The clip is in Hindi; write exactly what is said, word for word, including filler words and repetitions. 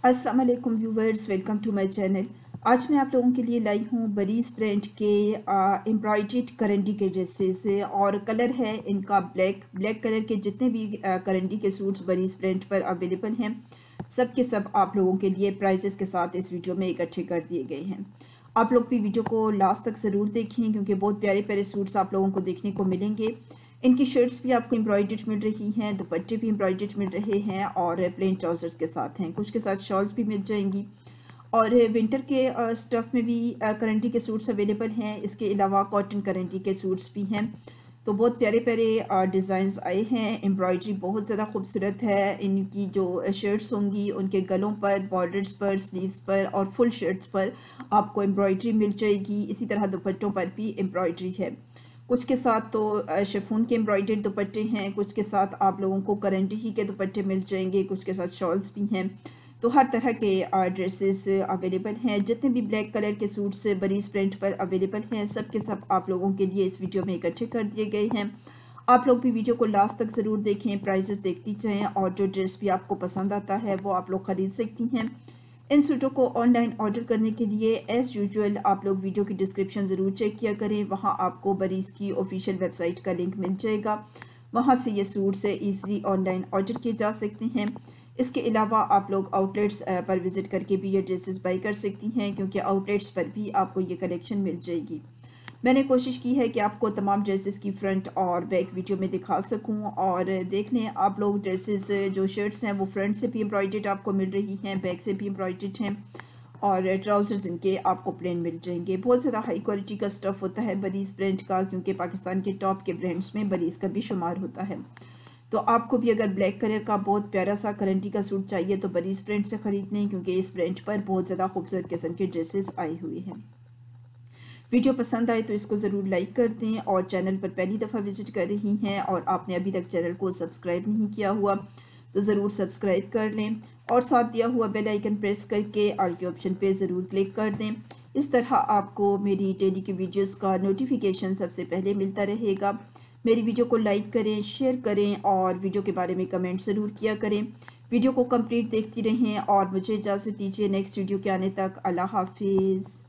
अस्सलाम वालेकुम viewers, welcome to my channel. आज मैं आप लोगों के लिए लाई हूँ बरीज ब्रांड के एम्ब्रॉयडर्ड करंडी के ड्रेसेस और कलर है इनका ब्लैक ब्लैक कलर के जितने भी करंडी के सूट्स बरीज ब्रांड पर अवेलेबल हैं सब के सब आप लोगों के लिए प्राइजेस के साथ इस वीडियो में इकट्ठे कर दिए गए हैं। आप लोग भी वीडियो को लास्ट तक ज़रूर देखें क्योंकि बहुत प्यारे प्यारे सूट्स आप लोगों को देखने को मिलेंगे। इनकी शर्ट्स भी आपको एम्ब्रॉयडर्ड मिल रही हैं, दुपट्टे भी एम्ब्रॉयडर्ड मिल रहे हैं और प्लेन ट्राउजर्स के साथ हैं, कुछ के साथ शॉल्स भी मिल जाएंगी। और विंटर के स्टफ़ में भी करंटी के सूट्स अवेलेबल हैं। इसके अलावा कॉटन करंटी के सूट्स भी हैं। तो बहुत प्यारे प्यारे डिज़ाइंस आए हैं। एम्ब्रॉयडरी बहुत ज़्यादा खूबसूरत है। इनकी जो शर्ट्स होंगी उनके गलों पर, बॉर्डर्स पर, स्लीव्स पर और फुल शर्ट्स पर आपको एम्ब्रॉयडरी मिल जाएगी। इसी तरह दुपट्टों पर भी एम्ब्रॉयडरी है। कुछ के साथ तो शिफॉन के एम्ब्रॉयडर्ड दुपट्टे हैं, कुछ के साथ आप लोगों को करंटी ही के दुपट्टे मिल जाएंगे, कुछ के साथ शॉल्स भी हैं। तो हर तरह के ड्रेसेस अवेलेबल हैं। जितने भी ब्लैक कलर के सूट्स बरीज प्रिंट पर अवेलेबल हैं सब के सब आप लोगों के लिए इस वीडियो में इकट्ठे कर दिए गए हैं। आप लोग भी वीडियो को लास्ट तक ज़रूर देखें, प्राइजेस देखती जाएँ और जो ड्रेस भी आपको पसंद आता है वो आप लोग ख़रीद सकती हैं। इन सूटों को ऑनलाइन ऑर्डर करने के लिए एज़ यूजुअल आप लोग वीडियो की डिस्क्रिप्शन ज़रूर चेक किया करें। वहां आपको बरीज की ऑफिशियल वेबसाइट का लिंक मिल जाएगा, वहां से ये सूट से ईज़िली ऑनलाइन ऑर्डर किए जा सकते हैं। इसके अलावा आप लोग आउटलेट्स पर विज़िट करके भी ये ड्रेसेस बाई कर सकती हैं क्योंकि आउटलेट्स पर भी आपको ये कलेक्शन मिल जाएगी। मैंने कोशिश की है कि आपको तमाम ड्रेसेस की फ्रंट और बैक वीडियो में दिखा सकूं और देख लें आप लोग। ड्रेसेस जो शर्ट्स हैं वो फ्रंट से भी एम्ब्रॉयडर्ड आपको मिल रही हैं, बैक से भी एम्ब्रॉयडर्ड हैं और ट्राउजर्स इनके आपको प्लेन मिल जाएंगे। बहुत ज़्यादा हाई क्वालिटी का स्टफ़ होता है बरीज ब्रांड का क्योंकि पाकिस्तान के टॉप के ब्रांड्स में बरीज का भी शुमार होता है। तो आपको भी अगर ब्लैक कलर का बहुत प्यारा सा करंटी का सूट चाहिए तो बरीज ब्रांड से ख़रीद लें क्योंकि इस ब्रांड पर बहुत ज़्यादा खूबसूरत किस्म के ड्रेसेस आए हुए हैं। वीडियो पसंद आए तो इसको ज़रूर लाइक कर दें और चैनल पर पहली दफ़ा विजिट कर रही हैं और आपने अभी तक चैनल को सब्सक्राइब नहीं किया हुआ तो ज़रूर सब्सक्राइब कर लें और साथ दिया हुआ बेल आइकन प्रेस करके ऑल के ऑप्शन पे ज़रूर क्लिक कर दें। इस तरह आपको मेरी डेली की वीडियोस का नोटिफिकेशन सबसे पहले मिलता रहेगा। मेरी वीडियो को लाइक करें, शेयर करें और वीडियो के बारे में कमेंट ज़रूर किया करें। वीडियो को कंप्लीट देखती रहें और मुझे इजाज़त दीजिए नेक्स्ट वीडियो के आने तक। अल्लाह हाफिज़।